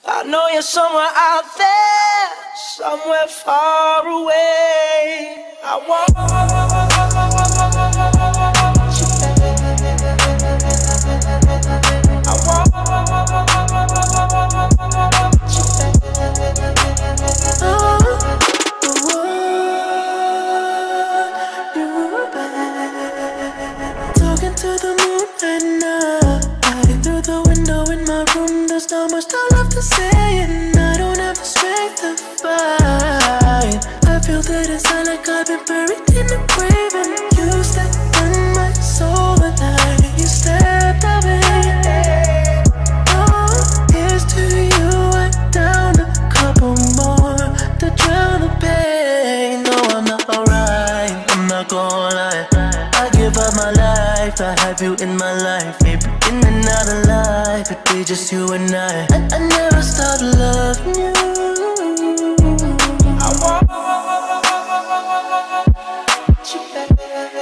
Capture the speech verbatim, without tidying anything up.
I know you're somewhere out there, somewhere far away. I want you back. I want you back. Oh, you back. Talking to the moon and night, through the window in my room. There's not much I love to say, and I don't have the strength to fight. I feel that inside like I've been buried in a grave, and you stepped in my soul the night you stepped away. Oh, here's to you, I downed a couple more to drown the pain. No, I'm not alright, I'm not gonna lie. I give up my life, I have you in my life. Maybe in another life, it'd be just you and I. I, I never stopped loving you. I want you back.